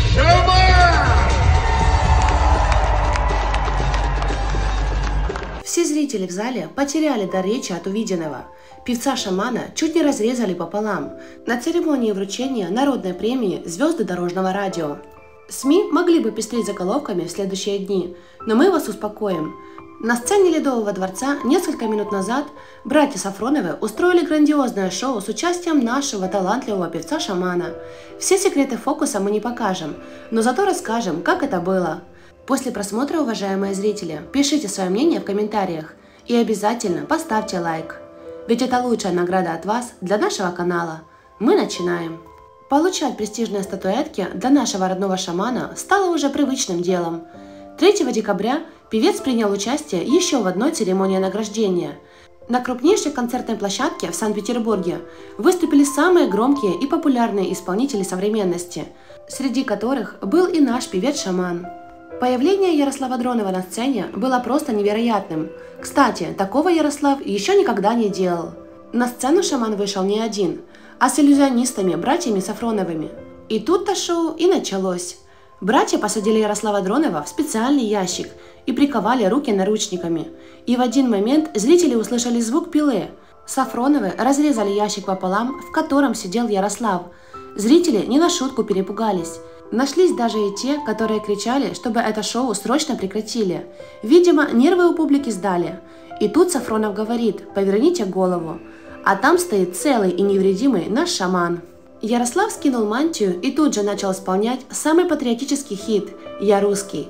Все зрители в зале потеряли дар речи от увиденного. Певца-шамана чуть не разрезали пополам на церемонии вручения народной премии «Звезды дорожного радио». СМИ могли бы пестрить заголовками в следующие дни, но мы вас успокоим. На сцене Ледового дворца несколько минут назад братья Сафроновы устроили грандиозное шоу с участием нашего талантливого певца-шамана. Все секреты фокуса мы не покажем, но зато расскажем, как это было. После просмотра, уважаемые зрители, пишите свое мнение в комментариях и обязательно поставьте лайк. Ведь это лучшая награда от вас для нашего канала. Мы начинаем. Получать престижные статуэтки для нашего родного шамана стало уже привычным делом. 3 декабря певец принял участие еще в одной церемонии награждения. На крупнейшей концертной площадке в Санкт-Петербурге выступили самые громкие и популярные исполнители современности, среди которых был и наш певец-шаман. Появление Ярослава Дронова на сцене было просто невероятным. Кстати, такого Ярослав еще никогда не делал. На сцену шаман вышел не один, а с иллюзионистами, братьями Сафроновыми. И тут-то шоу и началось. Братья посадили Ярослава Дронова в специальный ящик и приковали руки наручниками. И в один момент зрители услышали звук пилы. Сафроновы разрезали ящик пополам, в котором сидел Ярослав. Зрители не на шутку перепугались. Нашлись даже и те, которые кричали, чтобы это шоу срочно прекратили. Видимо, нервы у публики сдали. И тут Сафронов говорит: «Поверните голову». А там стоит целый и невредимый наш шаман. Ярослав скинул мантию и тут же начал исполнять самый патриотический хит «Я русский».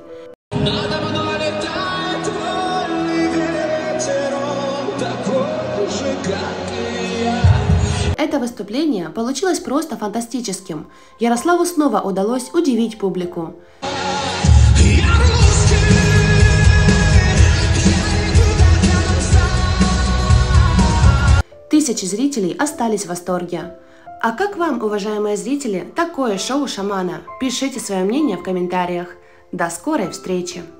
Это выступление получилось просто фантастическим. Ярославу снова удалось удивить публику. Тысячи зрителей остались в восторге. А как вам, уважаемые зрители, такое шоу шамана? Пишите свое мнение в комментариях. До скорой встречи!